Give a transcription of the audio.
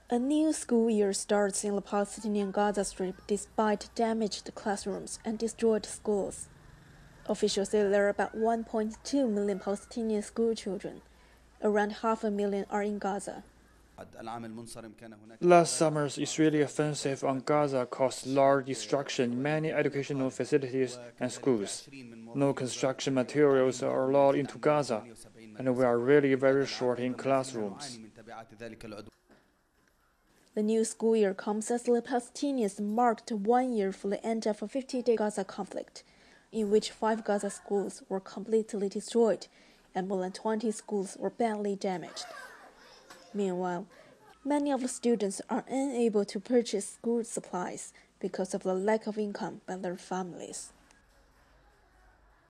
A new school year starts in the Palestinian Gaza Strip despite damaged classrooms and destroyed schools. Officials say there are about 1.2 million Palestinian schoolchildren. Around 500,000 are in Gaza. Last summer's Israeli offensive on Gaza caused large destruction in many educational facilities and schools. No construction materials are allowed into Gaza, and we are really very short in classrooms. The new school year comes as the Palestinians marked 1 year for the end of a 50-day Gaza conflict, in which 5 Gaza schools were completely destroyed and more than 20 schools were badly damaged. Meanwhile, many of the students are unable to purchase school supplies because of the lack of income by their families.